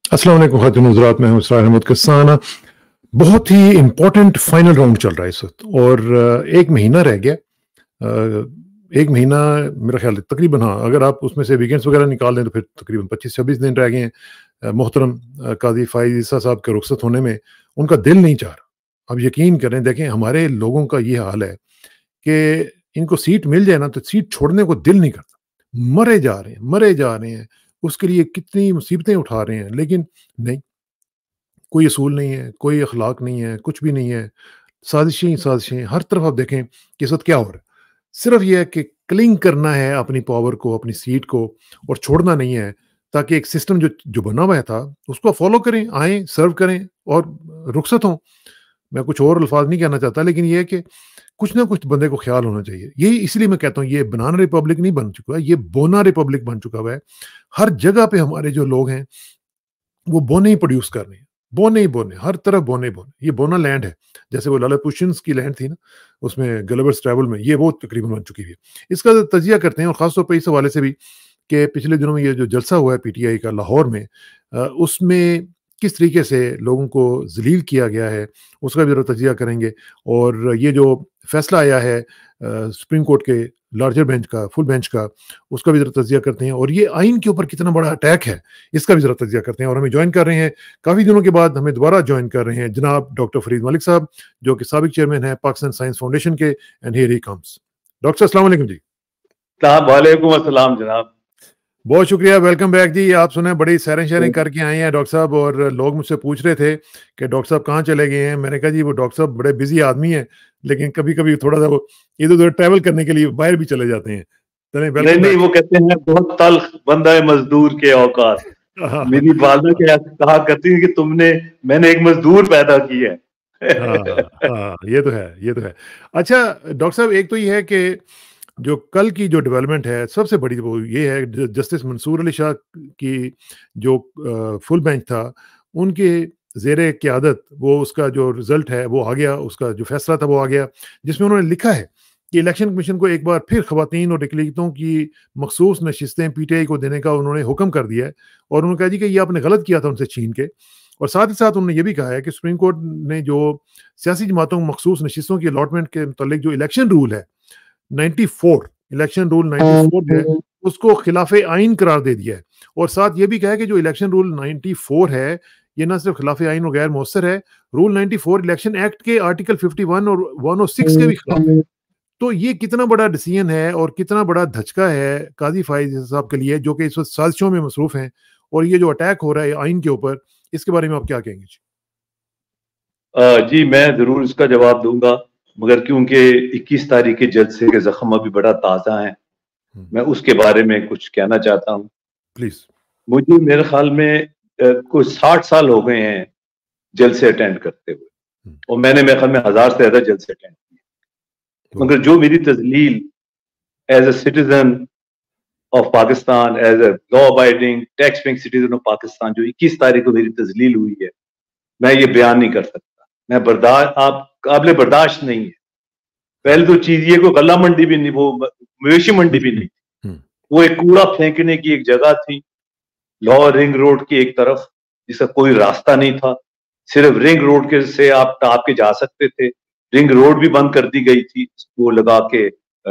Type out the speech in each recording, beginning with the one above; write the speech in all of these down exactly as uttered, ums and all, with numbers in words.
अस्सलाम वालेकुम खातिन हज़रात, मैं हूं इसरार अहमद कसाना। बहुत ही इम्पोर्टेंट फाइनल राउंड चल रहा है इस वक्त और एक महीना रह गया। एक महीना मेरा ख्याल है तकरीबन, हाँ अगर आप उसमें से वीकेंड्स वगैरह निकाल दें तो फिर तकरीबन पच्चीस छब्बीस दिन रह गए हैं। मोहतरम काजी फाइज ईसा साहब के रुखसत होने में उनका दिल नहीं चाह रहा। अब यकीन करें, देखें हमारे लोगों का ये हाल है कि इनको सीट मिल जाए ना तो सीट छोड़ने को दिल नहीं करता। मरे जा रहे हैं मरे जा रहे हैं, उसके लिए कितनी मुसीबतें उठा रहे हैं, लेकिन नहीं, कोई असूल नहीं है, कोई अखलाक नहीं है, कुछ भी नहीं है। साजिशें ही साजिशें, हर तरफ आप देखें कि इस वक्त क्या हो रहा है। सिर्फ ये है कि क्लिंग करना है अपनी पावर को, अपनी सीट को, और छोड़ना नहीं है, ताकि एक सिस्टम जो जो बना हुआ था उसको फॉलो करें, आए सर्व करें और रुखसत हों। मैं कुछ और अल्फाज नहीं कहना चाहता, लेकिन ये है कि कुछ ना कुछ बंदे को ख्याल होना चाहिए। यही इसलिए मैं कहता हूँ ये बनाना रिपब्लिक नहीं बन चुका है, ये बोना रिपब्लिक बन चुका हुआ है। हर जगह पे हमारे जो लोग हैं वो बोने ही प्रोड्यूस कर रहे हैं, बोने ही बोने, हर तरफ बोने ही बोने। ये बोना लैंड है, जैसे वो लालापुशियंस की लैंड थी ना, उसमें गलिवर्स ट्रैवल में, ये वो तकरीबन बन चुकी है। इसका तजिया करते हैं और ख़ासतौर पर इस हवाले से भी कि पिछले दिनों में ये जो जलसा हुआ है पीटीआई का लाहौर में, उसमें किस तरीके से लोगों को जलील किया गया है, उसका भी जरा तजिया करेंगे। और ये जो फैसला आया है सुप्रीम कोर्ट के लार्जर बेंच का, फुल बेंच का, उसका भी जरा तजिया करते हैं। और ये आइन के ऊपर कितना बड़ा अटैक है, इसका भी जरा तजिया करते हैं। और हमें ज्वाइन कर रहे हैं काफ़ी दिनों के बाद, हमें दोबारा ज्वाइन कर रहे हैं जनाब डॉक्टर फरीद मलिक साहब, जो कि साबिक चेयरमैन है पाकिस्तान साइंस फाउंडेशन के। And here he comes. Doctor अस्सलाम वालेकुम जी। वालेकुम अस्सलाम जनाब, बहुत शुक्रिया, वेलकम बैक जी। आप सुने बड़ी सैरें शैरें करके आए हैं डॉक्टर साहब, और लोग मुझसे पूछ रहे थे कि डॉक्टर साहब कहाँ चले गए हैं। मैंने कहा जी वो डॉक्टर साहब बड़े बिजी आदमी हैं, लेकिन कभी कभी थोड़ा सा वो इधर उधर ट्रैवल करने के लिए बाहर भी चले जाते हैं। नहीं नहीं, वो कहते हैं बहुत तल्ख बंदा है मजदूर के औकात। मेरी वालदा क्या कहा करती है कि तुमने मैंने एक मजदूर पैदा किया है। हाँ हाँ, ये तो है, ये तो है। अच्छा डॉक्टर साहब, एक तो ये है कि जो कल की जो डेवलपमेंट है सबसे बड़ी वो ये है, जस्टिस मंसूर अली शाह की जो फुल बेंच था, उनके ज़ेरे क़यादत वो उसका जो रिजल्ट है वो आ गया, उसका जो फैसला था वो आ गया, जिसमें उन्होंने लिखा है कि इलेक्शन कमीशन को एक बार फिर ख़वातीन और अक़लियतों की मखसूस नशिस्तें पीटीआई को देने का उन्होंने हुक्म कर दिया है। और उन्होंने कहा जी कि ये आपने गलत किया था उनसे छीन के। और साथ ही साथ उन्होंने ये भी कहा है कि सुप्रीम कोर्ट ने जो सियासी जमातों मखसूस नशिस्तों की अलॉटमेंट के मुतालिक जो इलेक्शन रूल है चौरानवे, इलेक्शन रूल चौरानवे है, उसको खिलाफ आइन करार दे दिया है। और साथ ये भी कहा है कि जो इलेक्शन रूल चौरानवे है, ये ना सिर्फ खिलाफ आइन और गैर मौसर है, रूल चौरानवे इलेक्शन एक्ट के आर्टिकल इक्यावन और एक सौ छह के भी खिलाफ है। तो ये कितना बड़ा डिसीजन है और कितना बड़ा धचका है काजी फाइज साहब के लिए, जो कि इस वक्त साजिशों में मसरूफ हैं। और ये जो अटैक हो रहा है आइन के ऊपर, इसके बारे में आप क्या कहेंगे जी? आ, जी मैं जरूर इसका जवाब दूंगा, मगर क्योंकि इक्कीस तारीख के जलसे के जख्म अभी बड़ा ताज़ा हैं, मैं उसके बारे में कुछ कहना चाहता हूँ प्लीज। मुझे मेरे ख्याल में कुछ साठ साल हो गए हैं जलसे अटेंड करते हुए, और मैंने मेरे ख्याल में हजार से ज्यादा जलसे अटेंड किए। मगर जो मेरी तजलील as a citizen of Pakistan, as a law abiding tax paying citizen of Pakistan, जो इक्कीस तारीख को मेरी तजलील हुई है, मैं ये बयान नहीं कर सकता। मैं बर्दाश्त आप काबिल बर्दाश्त नहीं है। पहले तो चीज ये कोई गला मंडी भी नहीं, वो मवेशी मंडी भी नहीं थी, वो एक कूड़ा फेंकने की एक जगह थी लॉ रिंग रोड की एक तरफ, जिसका कोई रास्ता नहीं था। सिर्फ रिंग रोड के से आप टाप के जा सकते थे। रिंग रोड भी बंद कर दी गई थी, वो लगा के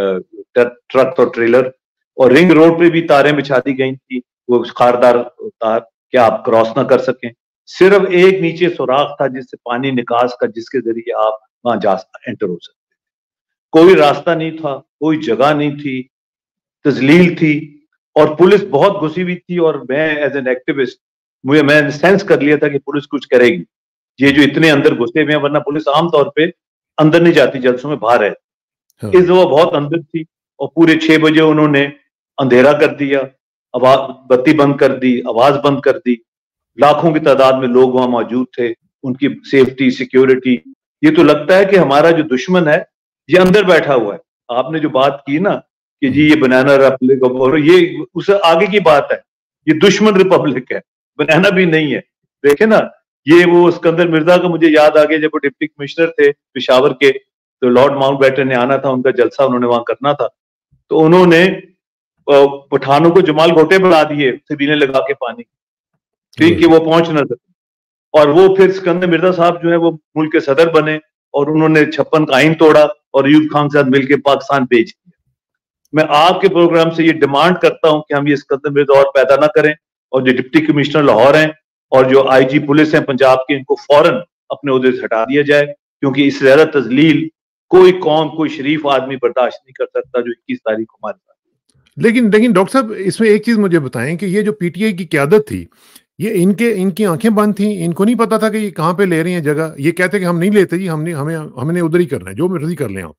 ट्रक और ट्रेलर, और रिंग रोड पे भी तारें बिछा दी गई थी, वो खारदार तार, क्या आप क्रॉस ना कर सकें। सिर्फ एक नीचे सुराख था जिससे पानी निकास का, जिसके जरिए आप वहां जा एंटर हो सकते थे। कोई रास्ता नहीं था, कोई जगह नहीं थी, तजलील थी, और पुलिस बहुत घुसी हुई थी। और मैं एज एन एक्टिविस्ट, मुझे मैं सेंस कर लिया था कि पुलिस कुछ करेगी, ये जो इतने अंदर घुसे हुए हैं, वरना पुलिस आमतौर पे अंदर नहीं जाती जलसों में, बाहर रहती। इस दफा बहुत अंदर थी, और पूरे छह बजे उन्होंने अंधेरा कर दिया, आवाज बत्ती बंद कर दी, आवाज बंद कर दी। लाखों की तादाद में लोग वहां मौजूद थे, उनकी सेफ्टी सिक्योरिटी। ये तो लगता है कि हमारा जो दुश्मन है ये अंदर बैठा हुआ है। आपने जो बात की ना कि जी ये बनाना रिपब्लिक, और ये उससे आगे की बात है, ये दुश्मन रिपब्लिक है, बनाना भी नहीं है। देखे ना, ये वो सिकंदर मिर्जा का मुझे याद आ गया, जब वो डिप्टी कमिश्नर थे पेशावर के, तो लॉर्ड माउंटबेटन ने आना था, उनका जलसा उन्होंने वहां करना था, तो उन्होंने पठानों को जमाल घोटे बना दिए सिबीने लगा के पानी। ठीक, कि वो पहुंच ना सके। और वो फिर सिकंदर मिर्जा साहब जो है वो मुल्क के सदर बने और उन्होंने छप्पन का आइन तोड़ा और अयूब खान के साथ मिलकर पाकिस्तान भेज दिया। मैं आपके प्रोग्राम से ये डिमांड करता हूं कि हम ये सिकंदर मिर्जा और पैदा ना करें, और जो डिप्टी कमिश्नर लाहौर हैं और जो आईजी पुलिस हैं पंजाब के, इनको फौरन अपने ओहदे से हटा दिया जाए, क्योंकि इससे ज्यादा तजलील कोई कौम, कोई शरीफ आदमी बर्दाश्त नहीं कर सकता जो इक्कीस तारीख को हमारे साथ। लेकिन लेकिन डॉक्टर साहब, इसमें एक चीज मुझे बताएं कि ये जो पीटीआई की क्यादत थी, ये इनके इनकी आंखें बंद थी, इनको नहीं पता था कि ये कहां पे ले रही हैं जगह। ये कहते कि हम नहीं लेते जी, हमने हमें हमने उधर ही करना है, जो मर्जी कर लें आप।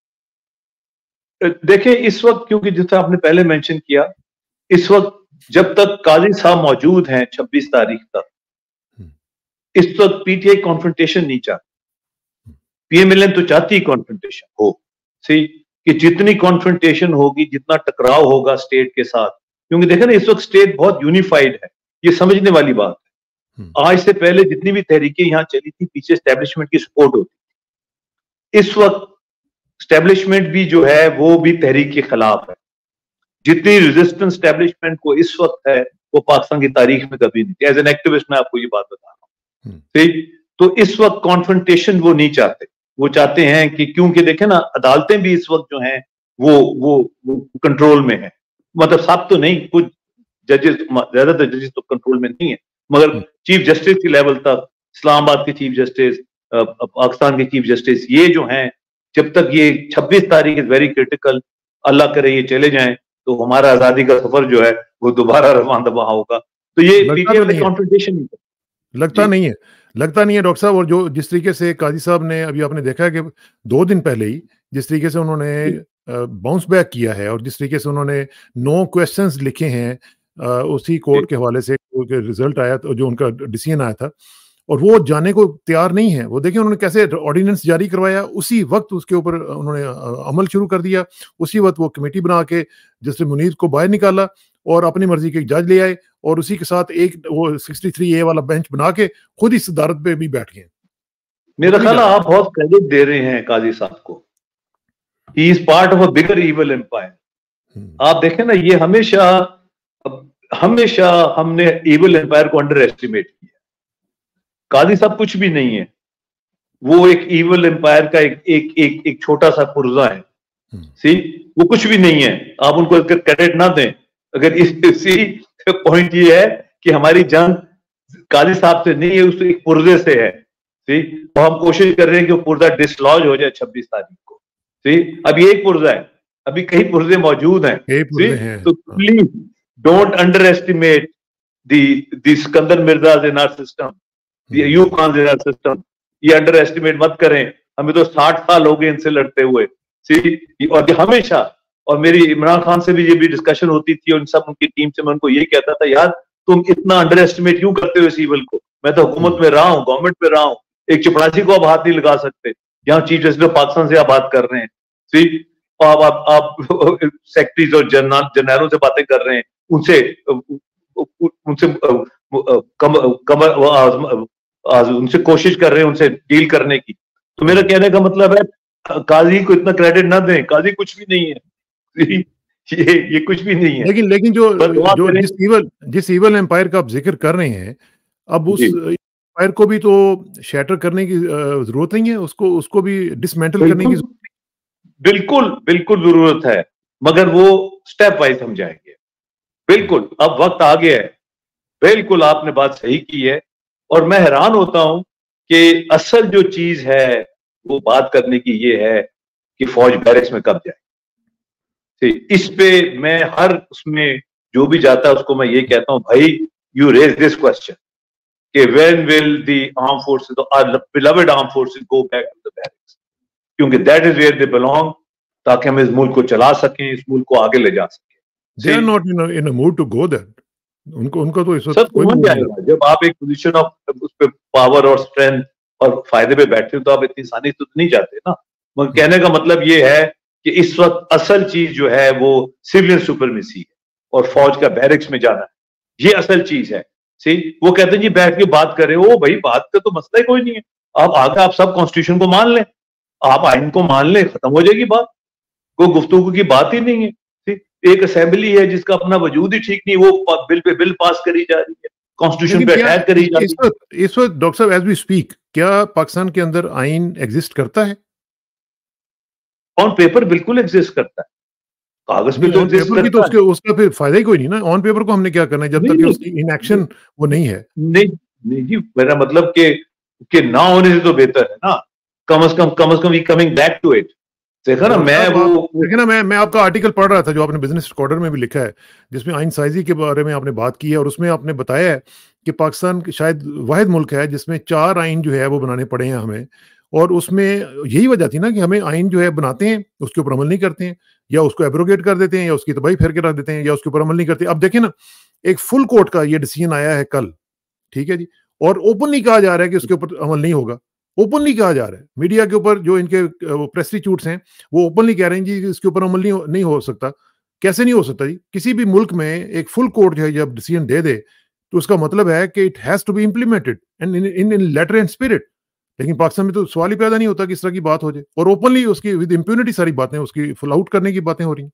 देखें इस वक्त, क्योंकि जैसे आपने पहले मेंशन किया, इस वक्त जब तक काजी साहब मौजूद हैं छब्बीस तारीख तक, इस वक्त पीटीआई कॉन्फ्रंटेशन नहीं चाहती। पीएमएलएन तो चाहती कॉन्फ्रंटेशन हो, सही, कि जितनी कॉन्फ्रंटेशन होगी, जितना टकराव होगा स्टेट के साथ, क्योंकि देखें ना इस वक्त स्टेट बहुत यूनिफाइड है, ये समझने वाली बात है। आज से पहले जितनी भी तहरीकें यहां चली थी, पीछे एस्टेब्लिशमेंट की सपोर्ट होती। इस वक्त एस्टेब्लिशमेंट भी जो है वो भी तहरीक के खिलाफ है। जितनी रेजिस्टेंस एस्टेब्लिशमेंट को इस वक्त है, वो पाकिस्तान की तारीख में कभी नहीं थी। एज एन एक्टिविस्ट मैं आपको ये बात बता रहा हूँ, ठीक। तो इस वक्त कॉन्फ्रंटेशन वो नहीं चाहते। वो चाहते हैं कि, क्योंकि देखें ना अदालतें भी इस वक्त जो हैं वो वो, वो कंट्रोल में है, मतलब सब तो नहीं, कुछ जजेस, ज्यादातर जजेस तो कंट्रोल में नहीं है, मगर चीफ जस्टिस के लेवल तक, इस्लामाबाद के चीफ जस्टिस, पाकिस्तान के चीफ जस्टिस, ये जो हैं, जब तक ये छब्बीस तारीख इज वेरी क्रिटिकल, अल्लाह करे ये चले जाएं, तो हमारा आजादी का सफर जो है वो दोबारा रवान दबा होगा। तो ये पीटीआई वाले कॉन्फ्रंटेशन लगता नहीं है, लगता नहीं है डॉक्टर साहब। और जो जिस तरीके से काजी साहब ने, अभी आपने देखा है कि दो दिन पहले ही जिस तरीके से उन्होंने बाउंस बैक किया है, और जिस तरीके से उन्होंने नो क्वेश्चंस लिखे हैं, आ, उसी कोर्ट के हवाले से रिजल्ट आया, तो जो उनका डिसीजन आया था, और वो जाने को तैयार नहीं है। वो देखिए उन्होंने कैसे ऑर्डिनेंस जारी करवाया, उसी वक्त उसके ऊपर उन्होंने अमल शुरू कर दिया, उसी वक्त वो कमेटी बना के जस्टिस मुनीर को बाहर निकाला और अपनी मर्जी के जज ले आए, और उसी के साथ एक वो तिरसठ ए वाला बेंच बना के खुद इस अदालत पे भी बैठ गए। मेरा ख्याल आप बहुत क्रेडिट दे रहे हैं काजी साहब को। He is part of a bigger evil empire. आप देखें ना, ये हमेशा हमेशा हमने इविल एम्पायर को अंडर एस्टिमेट किया। काजी साहब कुछ भी नहीं है, वो एक इविल एम्पायर का एक एक एक, एक छोटा सा पुर्जा है, सी, वो कुछ भी नहीं है। आप उनको क्रेडिट ना दें। अगर इसी पॉइंट ये है कि हमारी जंग काजी साहब से नहीं है, उस एक पुर्जे से है, सी, तो हम कोशिश कर रहे हैं कि वो पुर्जा डिसलॉज हो जाए छब्बीस तारीख को, सी। अब ये एक पुर्जा है, अभी कई पुर्जे मौजूद हैं, हैं। तो please don't underestimate the Sikandar Mirza in our system, Ayub Khan in our system. ये अंडर एस्टिमेट मत करें। हमें तो साठ साल हो गए इनसे लड़ते हुए, सी, और हमेशा, और मेरी इमरान खान से भी ये भी डिस्कशन होती थी, और सब उनकी टीम से मैं उनको ये कहता था, यार तुम इतना अंडर एस्टिमेट क्यों करते हो इस इवल को। मैं तो हुकूमत में रहा हूँ, गवर्नमेंट में रहा हूँ, एक चपरासी को आप हाथ नहीं लगा सकते। यहाँ चीफ जस्टिस ऑफ पाकिस्तान से आप बात कर रहे हैं, सी, आप आप, आप सेक्रेटरीज और जनरलों से बातें कर रहे हैं, उनसे उनसे कम कम उनसे कोशिश कर रहे हैं उनसे डील करने की। तो मेरा कहने का मतलब है, काजी को इतना क्रेडिट ना दें, काजी कुछ भी नहीं है, ये ये कुछ भी नहीं है। लेकिन लेकिन जो जो जिस इवल जिस इवल एम्पायर का आप जिक्र कर रहे हैं, अब उस एम्पायर को भी तो शैटर करने की जरूरत नहीं है, उसको उसको भी डिसमेंटल करने की जरूरत नहीं। बिल्कुल बिल्कुल जरूरत है, मगर वो स्टेप वाइज हम जाएंगे। बिल्कुल अब वक्त आ गया है। बिल्कुल आपने बात सही की है, और मैं हैरान होता हूं कि असल जो चीज है वो बात करने की ये है कि फौज बैरक्स में कब जाए। इस पे मैं हर उसमें जो भी जाता है उसको मैं ये कहता हूं, भाई यू रेज दिस क्वेश्चन कि when will the arm forces, our beloved arm forces go back to the barracks, क्योंकि that is where they belong, ताकि हम इस मुल्क को चला सकें, इस मुल्क को आगे ले जा सकें। They are not in a, in a mood to go there. उनको उनको तो इस वक्त सब समझ जाएगा। जब आप एक पोजीशन ऑफ उस पे पावर और स्ट्रेंथ और फायदे पे बैठते हो, तो आप इतनी आसानी से तो नहीं जाते ना। मगर कहने का मतलब ये है कि इस वक्त असल चीज जो है वो सिविलियन सुपरमेसी है, और फौज का बैरक्स में जाना है, ये असल चीज है। सी, वो कहते हैं जी बैठ के बात करें, ओ भाई बात का तो मसला ही कोई नहीं है। आप आगे आप सब कॉन्स्टिट्यूशन को मान लें, आप आइन को मान लें, खत्म हो जाएगी बात, कोई गुफ्तगू की बात ही नहीं है। एक असेंबली है जिसका अपना वजूद ही ठीक नहीं, वो बिल पे बिल पास करी जा रही है, कॉन्स्टिट्यूशन पे अटैक करी जाती है। इस वक्त इस वक्त डॉक्टर साहब एज वी स्पीक क्या पाकिस्तान के अंदर आइन एग्जिस्ट करता है? ऑन पेपर बिल्कुल एग्जिस्ट करता है, कागज पे तो एग्जिस्ट पेपर की तो करता उसके है। उसका फिर फायदा ही कोई नहीं ना। ऑन पेपर को हमने क्या करना है जब नहीं, तक कि नहीं, उसकी इन एक्शन वो नहीं है। नहीं नहीं जी, मेरा मतलब कि कि ना होने से तो बेहतर है ना, कम अज कम कम अज कम we coming back to it. देखा ना, मैं साहब, वो, आप वो देखिए ना, मैं मैं आपका आर्टिकल पढ़ रहा था जो आपने बिजनेस रिकॉर्डर में भी लिखा है, जिसमें आइन साइजी के बारे में आपने बात की है, और उसमें आपने बताया है कि पाकिस्तान शायद वाहिद मुल्क है जिसमें चार आइन जो है वो बनाने पड़े हैं हमें, और उसमें यही वजह थी ना कि हमें आइन जो है बनाते हैं, उसके ऊपर अमल नहीं करते हैं, या उसको एब्रोगेट कर देते हैं, या उसकी तबाही फेर के रख देते हैं, या उसके ऊपर अमल नहीं करते। अब देखिए ना, एक फुल कोर्ट का ये डिसीजन आया है कल, ठीक है जी, और ओपनली कहा जा रहा है कि उसके ऊपर अमल नहीं होगा। ओपनली कहा जा रहा है मीडिया के ऊपर, जो इनके प्रेस रिट्यूट्स हैं वो ओपनली कह रहे हैं जी कि इसके ऊपर अमल नहीं हो, नहीं हो सकता। कैसे नहीं हो सकता जी? किसी भी मुल्क में एक फुल कोर्ट जो है जब डिसीजन दे दे तो उसका मतलब है कि it has to be implemented and in in letter and spirit. लेकिन पाकिस्तान में तो सवाल ही पैदा नहीं होता कि इस तरह की बात हो जाए, और ओपनली उसकी विद इम्प्यूनिटी सारी बातें उसकी फुल आउट करने की बातें हो रही हैं।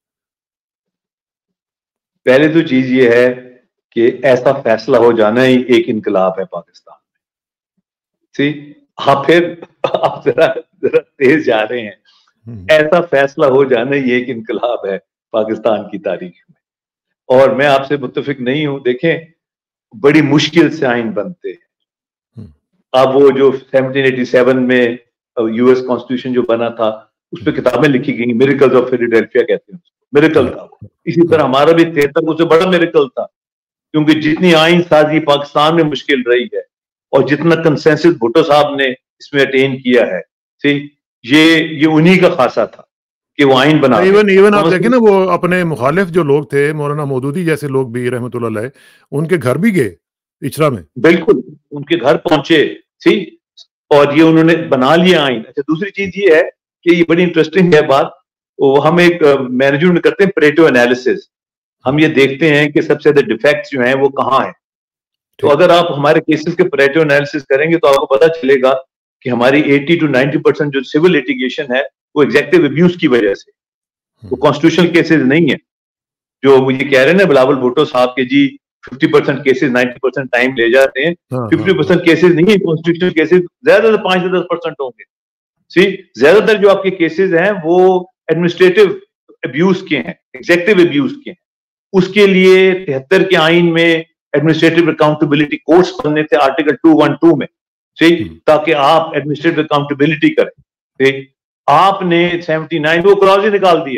पहले तो चीज ये है कि ऐसा फैसला हो जाना ही एक इनकलाब है पाकिस्तान में। सी, आप फिर आप जरा जरा तेज जा रहे हैं। ऐसा फैसला हो जाना ही एक इनकलाब है पाकिस्तान की तारीख में, और मैं आपसे मुत्तफिक नहीं हूं। देखें, बड़ी मुश्किल से आइन बनते हैं। अब वो जो सेवनटीन एटी सेवन में यूएस कॉन्स्टिट्यूशन जो बना था, उस पर किताबें लिखी गई, मिरेकल्स ऑफ फिलाडेल्फिया कहते हैं उसको, मिरेकल था वो। इसी तरह हमारा भी तिहत्तर उससे बड़ा मिरेकल था, क्योंकि जितनी आइन साजी पाकिस्तान में मुश्किल रही है और जितना कंसेंसस भुट्टो साहब ने इसमें अटेन किया है, सी, ये ये उन्हीं का खासा था कि वो आइन बना दे। इवन इवन आप देखें ना, वो अपने मुखालिफ जो लोग थे, मौलाना मौदूदी जैसे लोग भी रहमतुल्लाह अलैह, उनके घर भी गए इचरा में। बिल्कुल, उनके घर पहुंचे, सी, और ये उन्होंने बना लिया आइन। अच्छा, दूसरी चीज ये है कि ये बड़ी इंटरेस्टिंग है बात, वो हम एक मैनेजमेंट में करते हैं परेटो एनालिसिस। हम ये देखते हैं कि सबसे ज्यादा डिफेक्ट्स जो हैं वो कहाँ हैं। तो अगर आप हमारे केसेस के परेटो एनालिसिस करेंगे तो आपको पता चलेगा कि हमारी अस्सी टू नब्बे परसेंट जो सिविल लिटिगेशन है वो एग्जेक्टिव अब्यूज की वजह से, वो कॉन्स्टिट्यूशनल केसेस नहीं है। जो मुझे कह रहे हैं ना बिलावल भुट्टो साहब के जी पचास परसेंट केसेस नब्बे परसेंट टाइम ले जाते हैं, पचास परसेंट केसेस नहीं है कॉन्स्टिट्यूशनल केसेस, ज्यादा पांच से दस परसेंट होंगे। सी, ज्यादातर जो आपके केसेस हैं वो एडमिनिस्ट्रेटिव अब्यूज के हैं, एग्जेक्टिव अब्यूज के हैं। उसके लिए तिहत्तर के आइन में एडमिनिस्ट्रेटिव अकाउंटेबिलिटी कोर्ट्स बनने थे आर्टिकल दो सौ बारह में, ठीक, ताकि आप एडमिनिस्ट्रेटिव अकाउंटेबिलिटी करें। ठीक, आपने उन्यासी वो क्लॉज ही निकाल दिया।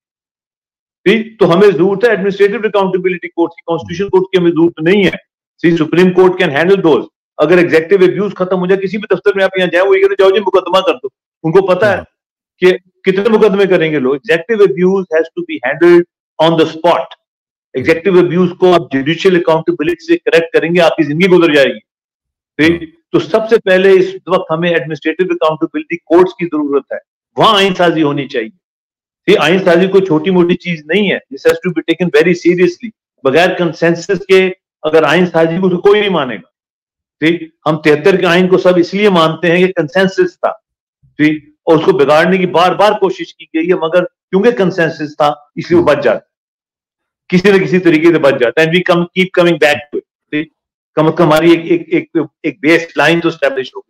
ठीक, तो हमें जरूरत है एडमिनिस्ट्रेटिव अकाउंटेबिलिटी कोर्ट की, कॉन्स्टिट्यूशन कोर्ट की हमें जरूरत नहीं है। See, supreme court can handle those. अगर एग्जेक्टिव अब्यूज खत्म हो जाए किसी भी दफ्तर में, आप यहाँ जाए, वो ये कहते जाओ जी मुकदमा कर दो। उनको पता है कि कितने मुकदमे करेंगे लोग। Executive abuse has to be handled on the spot. Executive abuse को आप जुडिशियल अकाउंटेबिलिटी से करेक्ट करेंगे, आपकी जिंदगी गुजर जाएगी। ठीक, तो सबसे पहले इस वक्त हमें एडमिनिस्ट्रेटिव अकाउंटेबिलिटी कोर्ट्स की जरूरत है, वहां आइन साजी होनी चाहिए। ठीक, आइन साजी कोई छोटी मोटी चीज नहीं है, this has to be taken very seriously. बगैर कंसेंसस के अगर आइन साजी को तो कोई नहीं मानेगा। ठीक, हम तिहत्तर के आइन को सब इसलिए मानते हैं कि कंसेंसस था, ठीक, और उसको बिगाड़ने की बार बार कोशिश की गई है, मगर क्योंकि कंसेंसस था इसलिए वो बच जाता, किसी न किसी तरीके से बच जाता है। And we come keep coming back to it. ठीक, कम से कम हमारी एक एक एक एक बेस लाइन तो एस्टैब्लिश हो गई।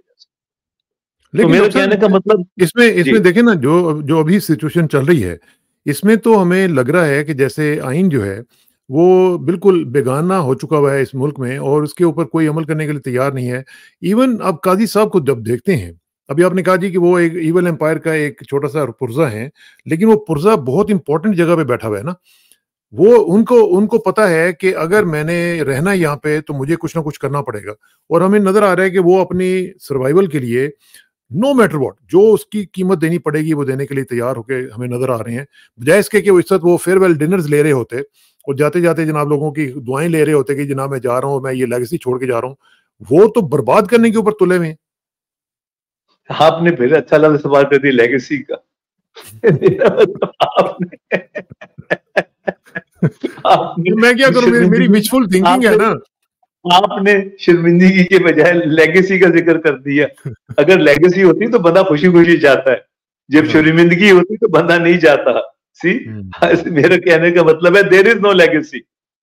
तो मेरा कहने का मतलब इसमें इसमें देखें ना, जो जो अभी सिचुएशन चल रही है, इसमें तो हमें लग रहा है कि जैसे आइन जो है वो बिल्कुल बेगाना हो चुका हुआ है इस मुल्क में, और उसके ऊपर कोई अमल करने के लिए तैयार नहीं है। इवन अब काजी साहब को जब देखते हैं, अभी आपने कहा जी कि वो एक ईवल एम्पायर का एक छोटा सा पुर्जा है, लेकिन वो पुर्जा बहुत इंपॉर्टेंट जगह पे बैठा हुआ है ना। वो उनको उनको पता है कि अगर मैंने रहना यहाँ पे तो मुझे कुछ ना कुछ करना पड़ेगा, और हमें नजर आ रहा है कि वो अपनी सर्वाइवल के लिए नो मैटर व्हाट जो उसकी कीमत देनी पड़ेगी वो देने के लिए तैयार होके हमें नजर आ रहे हैं। बजाय इसके कि वो इस वक्त वो फेयरवेल डिनर्स ले रहे होते और जाते जाते जनाब लोगों की दुआएं ले रहे होते कि जनाब मैं जा रहा हूँ, मैं ये लेगेसी छोड़ के जा रहा हूँ, वो तो बर्बाद करने के ऊपर तुले हुए हैं। आपने फिर अच्छा लफ्ज़ सवाल कर दिया लेगेसी का। आपने आपने मैं क्या करूं, मेरी, मेरी विचफुल थिंकिंग है ना। आपने शर्मिंदगी के बजाय लेगेसी का जिक्र कर दिया। अगर लेगेसी होती तो बंदा खुशी खुशी जाता है, जब शर्मिंदगी होती तो बंदा नहीं जाता। सी, मेरा कहने का मतलब है देयर इज नो लेगेसी।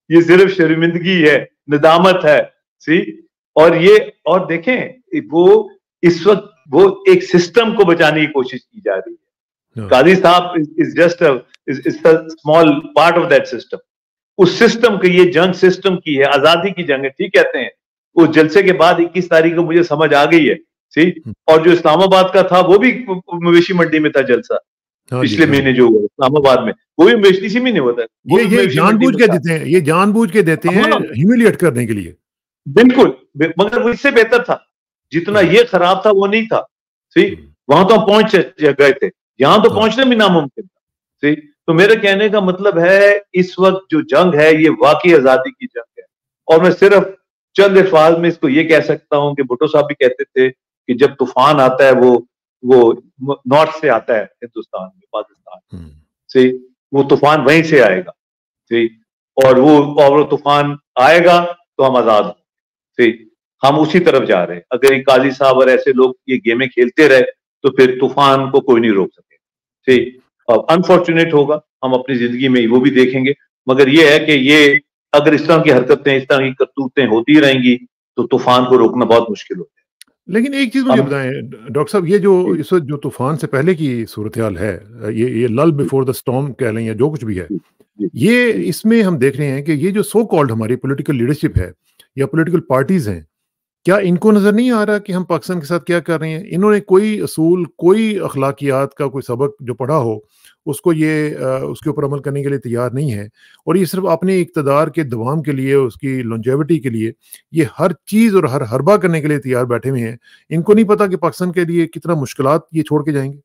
ये सिर्फ शर्मिंदगी है, नदामत है। सी और ये और देखें वो इस वक्त वो एक सिस्टम को बचाने की कोशिश की जा रही है। काजी साहब is just is a small part of that system. उस सिस्टम की ये जंग सिस्टम की है, आजादी की जंग है, ठीक कहते हैं। उस जलसे के बाद इक्कीस तारीख को मुझे समझ आ गई है। सी और जो इस्लामाबाद का था वो भी मवेशी मंडी में था जलसा, पिछले महीने जो हुआ इस्लामाबाद में, वो भी मवेशी इसी महीने होता है। ये ये जानबूझ के देते हैं, ये जानबूझ के देते हैं ह्यूमिलिएट करने के लिए। बिल्कुल, मगर वो इससे बेहतर था। जितना ये खराब था वो नहीं था। सी वहां तो हम पहुंच गए थे, यहां तो पहुंचना भी नामुमकिन था। सी तो मेरे कहने का मतलब है इस वक्त जो जंग है ये वाकई आजादी की जंग है। और मैं सिर्फ चंद अल्फाज में इसको ये कह सकता हूं कि भुट्टो साहब भी कहते थे कि जब तूफान आता है वो वो नॉर्थ से आता है, हिंदुस्तान में, पाकिस्तान से वो तूफान वहीं से आएगा। सी और वो और वो तूफान आएगा तो हम आजाद होंगे। हम उसी तरफ जा रहे हैं। अगर ये काजी साहब और ऐसे लोग ये गेमें खेलते रहे तो फिर तूफान को कोई नहीं रोक सके। ठीक, अब अनफॉर्चुनेट होगा, हम अपनी जिंदगी में वो भी देखेंगे। मगर ये है कि ये अगर इस तरह की हरकतें, इस तरह की करतूतें होती रहेंगी तो तूफान को रोकना बहुत मुश्किल होता है। लेकिन एक चीज मुझे बताएं डॉक्टर साहब, ये जो इस वक्त जो तूफान से पहले की सूरत-ए-हाल है, ये ये लल बिफोर द स्टॉर्म कह लें या जो कुछ भी है, ये इसमें हम देख रहे हैं कि ये जो सो कॉल्ड हमारी पॉलिटिकल लीडरशिप है या पॉलिटिकल पार्टीज हैं, क्या इनको नजर नहीं आ रहा कि हम पाकिस्तान के साथ क्या कर रहे हैं? इन्होंने कोई असूल, कोई अखलाकियात का कोई सबक जो पढ़ा हो उसको ये उसके ऊपर अमल करने के लिए तैयार नहीं है, और ये सिर्फ अपने इक़्तिदार के दवाम के लिए, उसकी लॉन्जेविटी के लिए ये हर चीज और हर हरबा करने के लिए तैयार बैठे हुए हैं। इनको नहीं पता कि पाकिस्तान के लिए कितना मुश्किलात ये छोड़ के जाएंगे।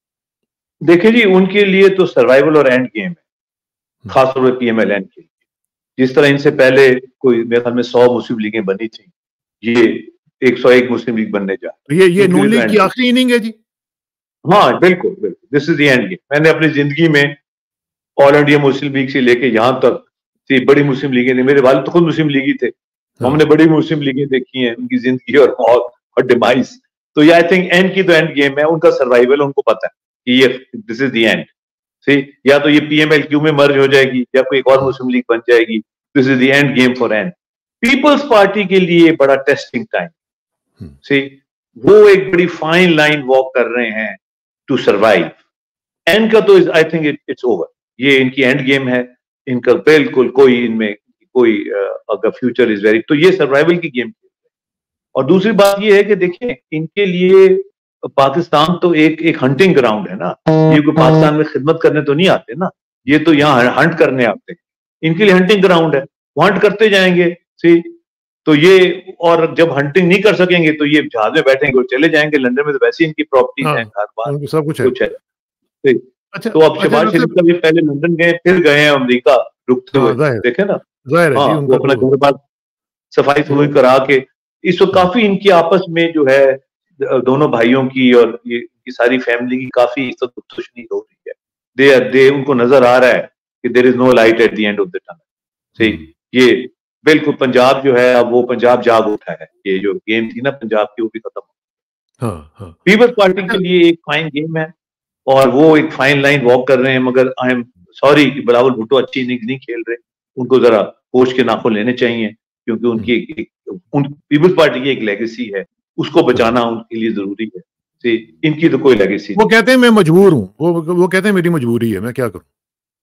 देखिए जी, उनके लिए तो सर्वाइवल और एंड गेम है, खासतौर पर पीएमएल एन के लिए। जिस तरह इनसे पहले कोई मेरे ख्याल में सौ मुस्लिम लीगें बनी थी, ये एक सौ एक मुस्लिम लीग बनने जा रही है। ये ये नून लीग की आखिरी इनिंग है जी। हाँ बिल्कुल बिल्कुल, this is the end game. मैंने अपनी जिंदगी में ऑल इंडिया मुस्लिम लीग से लेके यहाँ तक थी बड़ी मुस्लिम लीगें थी। मेरे वालिद तो खुद मुस्लिम लीगी थे। हाँ। हमने बड़ी मुस्लिम लीगें देखी हैं, उनकी जिंदगी और मौत और डिमाइस। तो ये आई थिंक एंड की तो एंड गेम है, उनका सर्वाइवल उनको पता है कि ये this is the end. See या तो ये पीएमएलक्यू में मर्ज हो जाएगी या कोई एक और मुस्लिम लीग बन जाएगी। This is the end game for end. Peoples Party के लिए बड़ा टेस्टिंग टाइम। सी वो एक बड़ी फाइन लाइन वॉक कर रहे हैं टू सर्वाइव। एंड का तो आई थिंक इट्स ओवर, ये इनकी एंड गेम है। इनका बिल्कुल कोई इनमें कोई अगर फ्यूचर इज वेरी, तो ये सर्वाइवल की गेम। और दूसरी बात ये है कि देखिए इनके लिए पाकिस्तान तो एक एक हंटिंग ग्राउंड है ना। ये कोई पाकिस्तान में खिदमत करने तो नहीं आते ना, ये तो यहाँ हंट करने आते हैं। इनके लिए हंटिंग ग्राउंड है, वो हंट करते जाएंगे। सी तो ये, और जब हंटिंग नहीं कर सकेंगे तो ये जहाज में बैठेंगे और चले जाएंगे। लंदन में तो वैसे इनकी प्रॉपर्टी है, घर बार सब कुछ है, कुछ है। अच्छा, तो अब शहबाज शरीफ का भी पहले लंदन गए, फिर गए हैं अमरीका रुकते हुए, देखे ना। हाँ, वो अपना घर बार सफाई सफाई करा के इस वक्त काफी इनकी आपस में जो है दोनों भाइयों की और ये की सारी फैमिली की काफी इस वक्त दुश्मनी हो रही है। दे दे उनको नजर आ रहा है कि there is no light at the end of the tunnel. सही, ये बिल्कुल पंजाब जो है, अब वो पंजाब जाग उठा है। ये जो गेम थी ना पंजाब की, वो भी खत्म हो। हाँ, हाँ। पीपल्स पार्टी के लिए एक फाइन गेम है और वो एक फाइन लाइन वॉक कर रहे हैं। मगर आई एम सॉरी कि बिलावल भुट्टो अच्छी इनिंग्स नहीं खेल रहे। उनको जरा होश के नाखून लेने चाहिए, क्योंकि उनकी एक, एक, उन पीपल्स पार्टी की एक लेगेसी है, उसको बचाना उनके लिए जरूरी है। सी इनकी तो कोई लेगेसी वो कहते हैं मैं मजबूर हूँ, वो वो कहते हैं मेरी मजबूरी है, मैं क्या करूँ।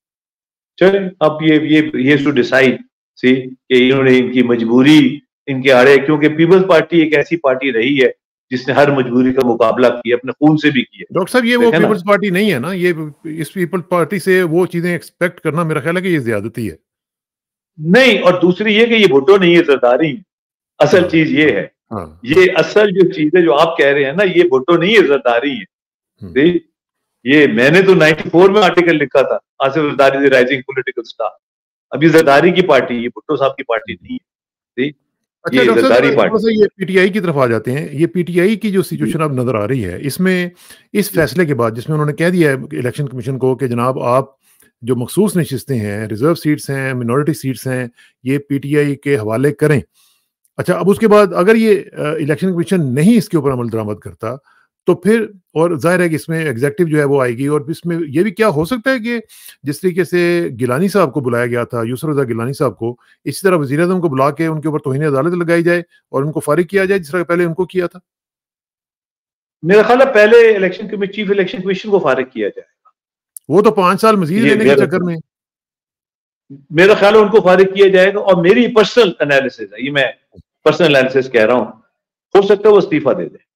चले अब ये ये ये टू डिसाइड सी कि इन्होंने इनकी मजबूरी इनके आड़े, क्योंकि पीपल्स पार्टी एक ऐसी पार्टी रही है जिसने हर मजबूरी का मुकाबला किया, अपने खून से भी किया। डॉक्टर साहब, ये वो पीपल्स पार्टी नहीं है ना। ये इस पीपल्स पार्टी से वो चीजें एक्सपेक्ट करना मेरा ख्याल है कि ये ज्यादती है। नहीं, और दूसरी ये कि ये भुट्टो नहीं है, जरदारी। असल हाँ, चीज ये है। हाँ, ये असल जो चीज है जो आप कह रहे हैं ना, ये भुट्टो नहीं है, जरदारी है। ये मैंने तो चौरानवे में आर्टिकल लिखा था, Asif Zardari the rising political star. अब ये जरदारी की पार्टी, ये भुट्टो साहब की पार्टी नहीं है। अच्छा डॉक्टर साहब, थोड़ा सा ये पीटीआई की तरफ आ जाते हैं। ये पीटीआई की जो सिचुएशन अब नजर आ रही है, इसमें इस फैसले के बाद जिसमें उन्होंने कह दिया है इलेक्शन कमीशन को कि जनाब आप जो मखसूस नशिस्तें हैं, रिजर्व सीट्स हैं, मिनॉरिटी सीट्स हैं, ये पीटीआई के हवाले करें। अच्छा, अब उसके बाद अगर ये इलेक्शन कमीशन नहीं इसके ऊपर अमल दरामद करता तो फिर और जाहिर है कि इसमें एग्जेक्टिव जो है वो आएगी, और इसमें ये भी क्या हो सकता है कि जिस तरीके से गिलानी साहब को बुलाया गया था, यूसुफ रज़ा गिलानी साहब को, इसी तरह वज़ीर आज़म को बुला के उनके ऊपर तौहीन अदालत लगाई जाए और उनको फारिग किया जाए जिस तरह पहले उनको किया था। मेरा ख्याल है पहले election commission chief election commission को फारिग किया जाएगा। वो तो पांच साल मजीद लेने के चक्कर में, मेरा ख्याल है उनको फारिग किया जाएगा। और मेरी पर्सनल एनालिसिस है, ये मैं पर्सनल एनालिसिस कह रहा हूं, हो सकता है वो इस्तीफा दे दे।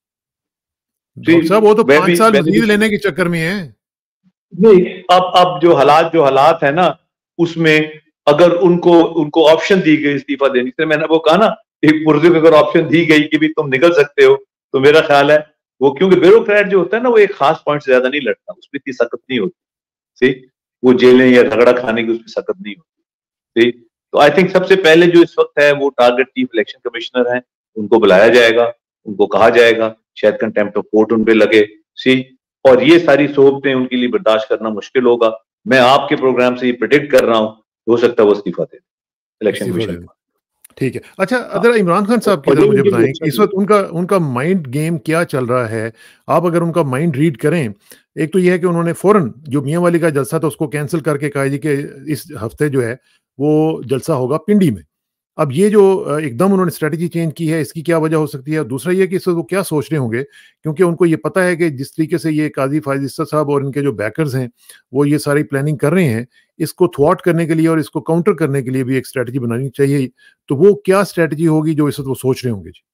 डॉक्टर साहब वो तो पांच साल मजीद लेने के चक्कर में है। नहीं, अब अब जो हालात जो हालात है ना, उसमें अगर उनको उनको ऑप्शन दी गई इस्तीफा देने से, मैंने वो कहा ना, एक पुर्जे को अगर ऑप्शन दी गई कि भी तुम निकल सकते हो, तो मेरा ख्याल है वो, क्योंकि ब्यूरोक्रेट जो होता है ना, वो एक खास पॉइंट से ज्यादा नहीं लड़ता, उसमें इतनी सख्त नहीं होती, ठीक, वो जेलें या झगड़ा खाने की उसमें सख्त नहीं होती, ठीक। तो आई थिंक सबसे पहले जो इस वक्त है वो टारगेट चीफ इलेक्शन कमिश्नर है, उनको बुलाया जाएगा, उनको कहा जाएगा, शायद कंटेम्प्ट ऑफ कोर्ट उन पे लगे, सी, और ये सारी सोबतें उनके लिए बर्दाश्त करना मुश्किल होगा। मैं आपके प्रोग्राम से ये प्रेडिक्ट कर रहा हूं, हो सकता है वो इस्तीफा दे इलेक्शन कमीशन। ठीक है, अच्छा जरा इमरान खान साहब की तरफ मुझे बताएं कि इस वक्त उनका उनका माइंड गेम क्या चल रहा है। आप अगर उनका माइंड रीड करें, एक तो ये है कि उन्होंने फौरन जो मियां वाली का जलसा था उसको कैंसिल करके कहा जी कि इस हफ्ते जो है वो जलसा होगा पिंडी में। अब ये जो एकदम उन्होंने स्ट्रेटजी चेंज की है, इसकी क्या वजह हो सकती है? दूसरा ये कि इस वक्त वो क्या सोच रहे होंगे, क्योंकि उनको ये पता है कि जिस तरीके से ये काजी फायज इस्सा साहब और इनके जो बैकर्स हैं वो ये सारी प्लानिंग कर रहे हैं, इसको थ्वाट करने के लिए और इसको काउंटर करने के लिए भी एक स्ट्रेटजी बनानी चाहिए। तो वो क्या स्ट्रेटजी होगी जो इस वक्त वो सोच रहे होंगे जी?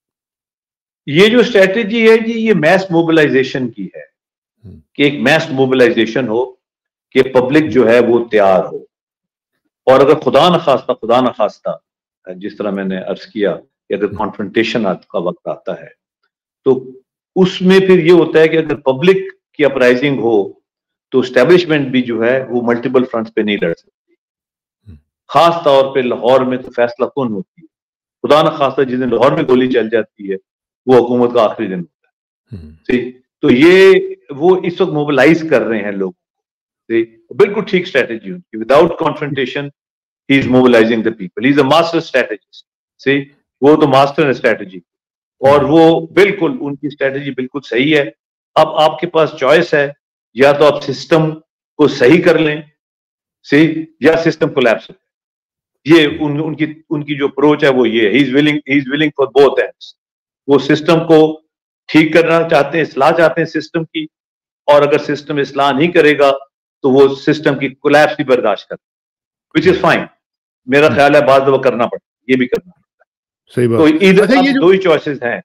ये जो स्ट्रेटजी है जी, ये मैस मोबिलाइजेशन की है, कि एक मैस मोबिलाइजेशन हो, कि पब्लिक जो है वो तैयार हो, और अगर खुदा न खास्ता खुदा न खास्ता जिस तरह मैंने अर्ज किया कि अगर कॉन्फ्रंटेशन का वक्त आता है, तो उसमें फिर ये होता है कि अगर पब्लिक की अपराइजिंग हो तो एस्टेब्लिशमेंट भी जो है वो मल्टीपल फ्रंट्स पे नहीं लड़ सकती। खास तौर पे लाहौर में तो फैसला कौन होती है, खुदा न खास्ता जिस दिन लाहौर में गोली चल जाती है वो हुकूमत का आखिरी दिन होता है, ठीक। तो ये वो इस वक्त मोबिलाइज कर रहे हैं लोग, बिल्कुल ठीक स्ट्रेटेजी उनकी, without confrontation he is mobilizing the people, he is a master strategist, see, वो तो मास्टर है स्ट्रेटजी, और वो बिल्कुल उनकी स्ट्रेटजी बिल्कुल सही है। अब आपके पास चॉइस है, या तो आप सिस्टम को सही कर लें, सी, या सिस्टम कोलैप्स हो। ये उन, उनकी उनकी जो अप्रोच है वो ये, he is willing he is willing for both ends. वो सिस्टम को ठीक करना चाहते हैं, इस्लाह चाहते हैं सिस्टम की, और अगर सिस्टम इस्लाह नहीं करेगा तो वो सिस्टम की कोलैप्स भी बर्दाश्त करते हैं, विच इज फाइन। मेरा ख्याल है बाद में करना पड़ता है, ये भी करना पड़ता है। सही बात। तो इधर अच्छा, ये दो ही चॉइसेस हैं,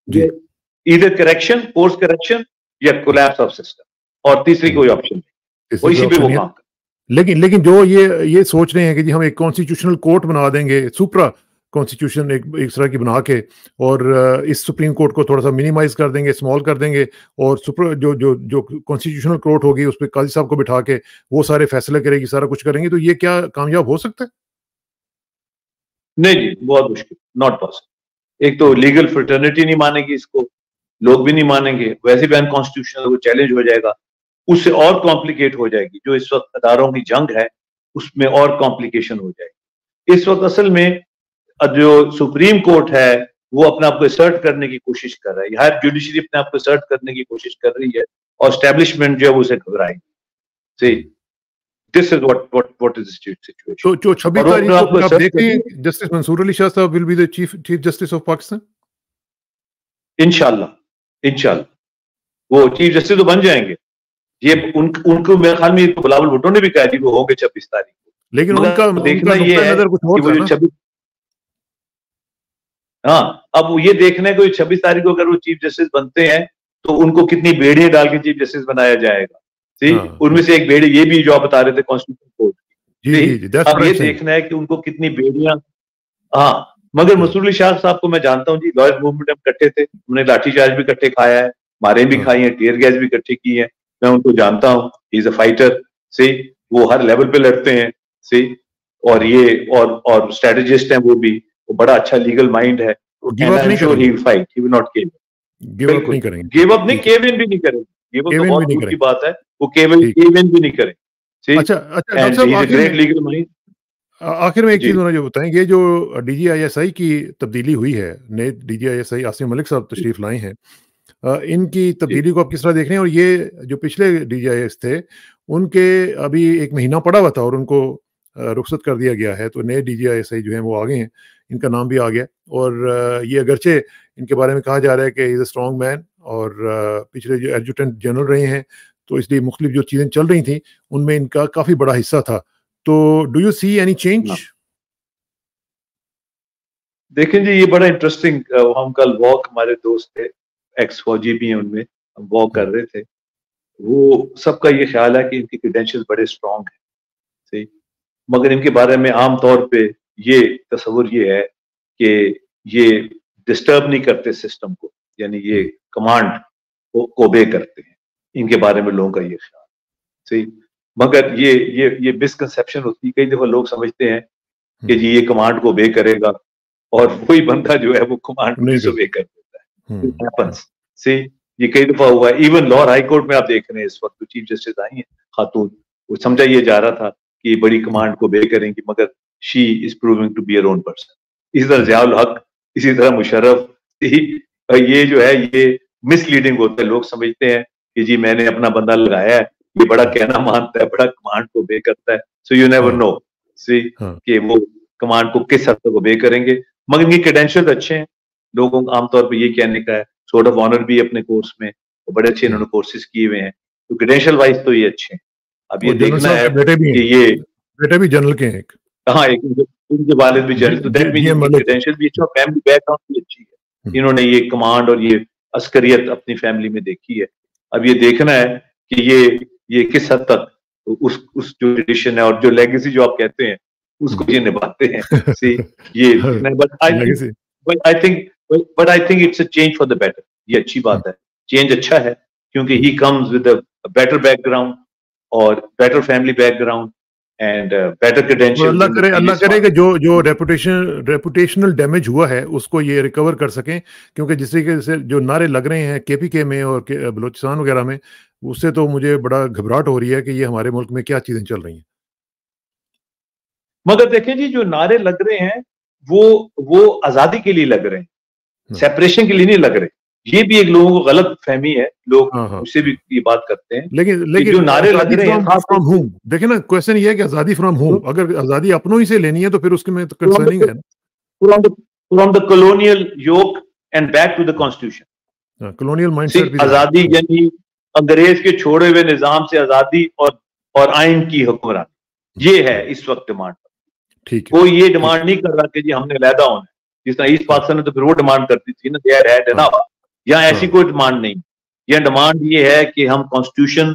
इधर करेक्शन, कोर्स करेक्शन, या कोलैप्स ऑफ सिस्टम, और तीसरी कोई ऑप्शन नहीं, वो इसी पे वो काम। लेकिन लेकिन जो ये ये सोच रहे हैं कि जी हम एक कॉन्स्टिट्यूशनल कोर्ट बना देंगे, सुप्रा कॉन्स्टिट्यूशन एक एक तरह की बना के, और इस सुप्रीम कोर्ट को थोड़ा सा मिनिमाइज कर देंगे, स्मॉल कर देंगे, और सुप्र जो जो जो कॉन्स्टिट्यूशनल कोर्ट होगी उस पर काजी साहब को बिठा के वो सारे फैसले करेगी, सारा कुछ करेंगे, तो ये क्या कामयाब हो सकता है? नहीं जी, बहुत मुश्किल, नॉट पॉसिबल। एक तो लीगल फ्रेटर्निटी नहीं मानेगी इसको, लोग भी नहीं मानेंगे, वैसे भी अनकॉन्स्टिट्यूशनल वो चैलेंज हो जाएगा, उससे और कॉम्प्लिकेट हो जाएगी। जो इस वक्त अदारों की जंग है उसमें और कॉम्प्लिकेशन हो जाएगी। इस वक्त असल में जो सुप्रीम कोर्ट है वो अपने आप को असर्ट करने की कोशिश कर रहा है, हर जुडिशरी अपने आप को असर्ट करने की कोशिश कर रही है, और एस्टेब्लिशमेंट जो है वो उसे घबराएगी। सी, This is what what what is the situation. तो जो छब्बीस तारीख को आप देखते हैं जस्टिस मंसूर अली शाह साहब will be the chief chief justice of Pakistan? इंशाल्लाह इंशाल्लाह वो चीफ जस्टिस तो बन जाएंगे। ये उन, उनको मेरे ख्याल में तो बिलावल भुट्टो ने भी कहा थी वो होंगे छब्बीस तारीख को, लेकिन उनका देखना उनका ये है कुछ और कि वो छब्बीस, हाँ, अब वो ये देखना है कि छब्बीस तारीख को अगर वो चीफ जस्टिस बनते हैं तो उनको कितनी बेड़ियां डाल के चीफ जस्टिस बनाया जाएगा। हाँ, उनमें से एक बेड़ी ये भी जो आप बता रहे थे कॉन्स्टिट्यूशन कोर्ट की, अब ये देखना है कि उनको कितनी बेड़ियां। हाँ, मगर मंसूर अली शाह साहब को मैं जानता हूँ जी, लॉयर्स मूवमेंट में इकट्ठे थे, उन्होंने लाठीचार्ज भी इकट्ठे खाया है, मारे भी खाई है, टीयर गैस भी इकट्ठे की है, मैं उनको जानता हूँ, ही इज अ फाइटर, सी, वो हर लेवल पे लड़ते हैं, सी, और ये और और स्ट्रेटेजिस्ट हैं वो भी, वो बड़ा अच्छा लीगल माइंड है, गिव अप नहीं करेंगे, he will fight, he will not give give up नहीं करेंगे, गिव अप नहीं, केव इन भी नहीं करेंगे, गिव अप तो बहुत दूर की बात है, वो केवल केव इन भी नहीं करें। अच्छा अच्छा डॉक्टर साहब, आखिर में आखिर में एक चीज मुझे बताएं, ये जो डीजी आईएसआई की तब्दीली हुई है, नए डीजी आईएसआई आसिम मलिक साहब तशरीफ लाए हैं, इनकी तब्दीली को आप किस तरह देख रहे हैं? और ये जो पिछले डीजी आई एस थे, उनके अभी एक महीना पड़ा हुआ था और उनको रुखसत कर दिया गया है, तो नए डीजी आई एस जो हैं वो आ गए हैं, इनका नाम भी आ गया। और ये अगरचे इनके बारे में कहा जा रहा है कि इज़ अ स्ट्रॉन्ग मैन, और पिछले जो एडजुटेंट जनरल रहे हैं, तो इसलिए मुख्तलिफ जो चीज़ें चल रही थी उनमें इनका काफ़ी बड़ा हिस्सा था। तो do you see any change? देखें जी, ये बड़ा इंटरेस्टिंग, हम कल वॉक, हमारे दोस्त थे एक्स फौजी भी हैं, उनमें हम वॉक कर रहे थे, वो सबका ये ख्याल है कि इनकी क्रेडेंशियल बड़े स्ट्रॉन्ग हैं, सही, मगर इनके बारे में आम तौर पे ये तस्वुर ये है कि ये डिस्टर्ब नहीं करते सिस्टम को, यानी ये कमांड को ओबे करते हैं, इनके बारे में लोगों का ये ख्याल, सही। मगर ये ये ये मिसकंसेप्शन होती है, कई दफा लोग समझते हैं कि जी ये कमांड को ओबे करेगा और वही बंदा जो है वो कमांड को डिसोबे कर देता है। इट हैपेंस, सी, ये कई दफा हुआ है। इवन लाहौर हाई कोर्ट में आप देख रहे हैं इस वक्त चीफ जस्टिस आई हैं खातून, वो समझा ये जा रहा था कि ये बड़ी कमांड को ओबे करेंगी, मगर she is proving to be her own person. इसी तरह ज़ियाउल हक, इसी तरह मुशर्रफ, ये जो है ये मिसलीडिंग होता है। लोग समझते हैं कि जी मैंने अपना बंदा लगाया है, ये बड़ा कहना मानता है, बड़ा कमांड को ओबे करता है, so you never know see कि वो कमांड को किस हद तक ओबे करेंगे। मगर इनके क्रेडेंशियल अच्छे हैं, लोगों को आमतौर पर ये कहने का है, सोर्ट ऑफ ऑनर भी अपने कोर्स में, तो बड़े अच्छे इन्होंने कोर्सेज किए हुए हैं, तो क्रेडेंशियल वाइज तो ये अच्छे हैं। अब ये देखना है कि ये बेटे भी जनरल के हैं, हाँ, एक उनके वालिद भी जनरल, तो दैट मींस क्रेडेंशियल भी अच्छा, फैमिली बैकग्राउंड भी अच्छी है, इन्होंने ये कमांड और ये अस्करियत अपनी फैमिली में देखी है। अब ये देखना है कि ये ये किस हद तक उस उस जो ट्रेडिशन है और जो लेगेसी जो आप कहते हैं उसको ये निभाते हैं। सी, ये but I think but I think but I think it's a change for the better. ये अच्छी बात है, चेंज अच्छा है, क्योंकि he comes with a better background और better family background and better credentials. अल्लाह करे अल्लाह करे कि जो जो रेपुटेशन रेपुटेशनल डैमेज हुआ है उसको ये रिकवर कर सकें, क्योंकि जिस तरीके से जो नारे लग रहे हैं केपीके में और बलूचिस्तान वगैरह में, उससे तो मुझे बड़ा घबराहट हो रही है कि ये हमारे मुल्क में क्या चीजें चल रही हैं। मगर देखें जी, जो नारे लग रहे हैं वो वो आजादी के लिए लग रहे हैं, सेपरेशन के लिए नहीं लग रहे। ये भी एक लोगों को गलत फहमी है, लोग उससे भी ये बात करते हैं। लेकिन लेकिन जो नारे लग रहे हैं फ्रॉम होम, देखिए ना, क्वेश्चन ये है कि आजादी फ्रॉम होम, अगर आजादी अपनों ही से लेनी है तो फिर उसके में तो कंसर्निंग है ना। From the colonial yoke and back to the constitution. Colonial mindset भी, आजादी यानी अंग्रेज के छोड़े हुए निजाम से आजादी और और आइन की हुक्मरानी, ये है इस वक्त डिमांड। ठीक है, कोई ये डिमांड नहीं कर रहा कि जी हमने अलहदा होना है, जिस तरह ईस्ट पाकिस्तान ने तो फिर वो डिमांड करती थी ना, देयर हैड एनफ। यहाँ ऐसी कोई डिमांड नहीं, यह डिमांड ये है कि हम कॉन्स्टिट्यूशन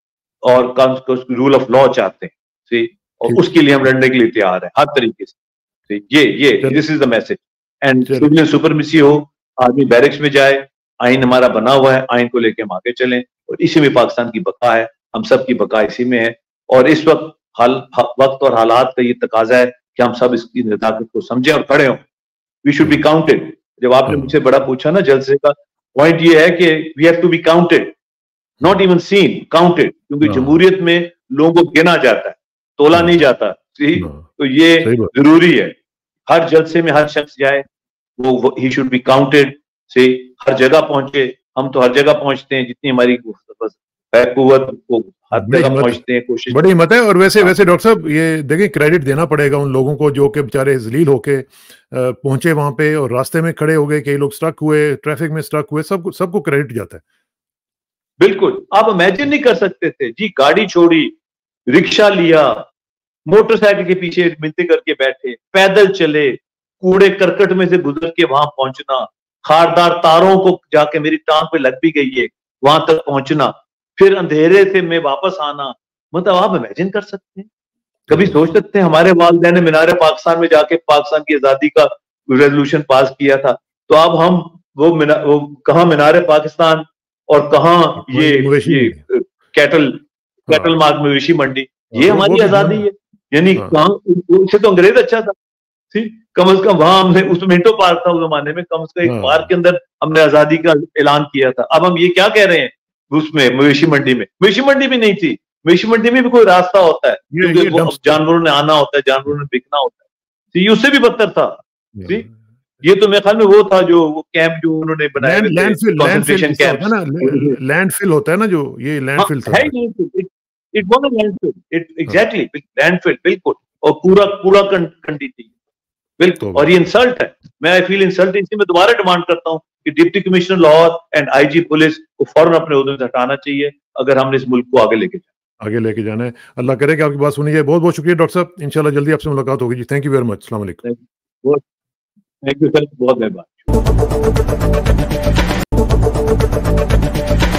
और रूल ऑफ लॉ चाहते हैं, सी, और उसके लिए हम लड़ने के लिए तैयार हैं हर तरीके से। ये ये this is the message. And civilian supremacy हो, आदमी बैरिक्स में जाए, आइन हमारा बना हुआ है, आइन को लेके हम आगे चलें, और इसी में पाकिस्तान की बका है, हम सब की बका इसी में है। और इस वक्त हाल वक्त और हालात का ये तकाजा है कि हम सब इसकी नजाकत को समझें और खड़े हों। We should be counted. जब आपने मुझसे बड़ा पूछा ना जलसे का, पॉइंट ये है कि we have to be counted, not even seen, counted, क्योंकि जमहूरियत में लोगों को गिना जाता है, तोला नहीं जाता। तो ये जरूरी है, हर जलसे में हर शख्स जाए, वो ही शुड बी काउंटेड, से हर जगह पहुंचे। हम तो हर जगह पहुंचते हैं, जितनी हमारी कुव्वत को हर जगह पहुंचते हैं, कोशिश बड़ी हिम्मत है। और वैसे वैसे डॉक्टर साहब, ये देखिए, क्रेडिट देना पड़ेगा उन लोगों को जो कि बेचारे जलील होके पहुंचे वहां पे और रास्ते में खड़े हो गए, कई लोग स्ट्रक हुए, ट्रैफिक में स्ट्रक हुए, सबको सबको क्रेडिट जाता है। बिल्कुल, आप इमेजिन नहीं कर सकते थे जी, गाड़ी छोड़ी, रिक्शा लिया, मोटरसाइकिल के पीछे मिलते करके बैठे, पैदल चले, कूड़े करकट में से गुजर के वहां पहुंचना, खारदार तारों को जाके मेरी टांग पे लग भी गई है, वहां तक पहुंचना, फिर अंधेरे से मैं वापस आना। मतलब आप इमेजिन कर सकते हैं, कभी सोच सकते हैं हमारे वालिदैन ने मीनार पाकिस्तान में जाके पाकिस्तान की आजादी का रेजोल्यूशन पास किया था, तो अब हम वो वो कहाँ मीनार पाकिस्तान और कहाँ ये ये कैटल कैटल मार्ग मवेशी मंडी, ये हमारी आजादी है। यानी कहाँ, उससे तो अंग्रेज अच्छा था, ठीक, कम से कम वहां हमने, उस मिंटो पार्क था उस जमाने में, कम से कम एक पार्क के अंदर हमने आजादी का ऐलान किया था। अब हम ये क्या कह रहे हैं, उसमें मवेशी मंडी में, मवेशी मंडी भी नहीं थी, मवेशी मंडी में भी कोई रास्ता होता है, क्योंकि जानवरों ने आना होता है, जानवरों ने बिकना होता है, तो ये उससे भी बदतर था। ये तो मेरे ख्याल में वो था जो वो कैंप जो उन्होंने बनाया लैंड लैंडफिल लैंडफिल कैंप ना, लैंडफिल होता है ना जो, ये लैंडफिल था। It was a landfill, it exactly landfill, बिल्कुल। और पूरा कूड़ा कंडी थी, बिल्कुल। और ये इंसल्ट है, मैं आई फील इंसल्ट। इसी में दोबारा डिमांड करता हूँ कि deputy commissioner Lahore and IG police को फौरन अपने ओहदे से हटाना चाहिए अगर हमने इस मुल्क को आगे लेके जाना आगे लेके जाना है। अल्लाह करे कि आपकी बात सुनी जाए। बहुत बहुत शुक्रिया डॉक्टर साहब, इंशाल्लाह जल्दी आपसे मुलाकात होगी जी। Thank you very much. अस्सलाम वालेकुम। थैंक यू सर, बहुत मेहरबानी।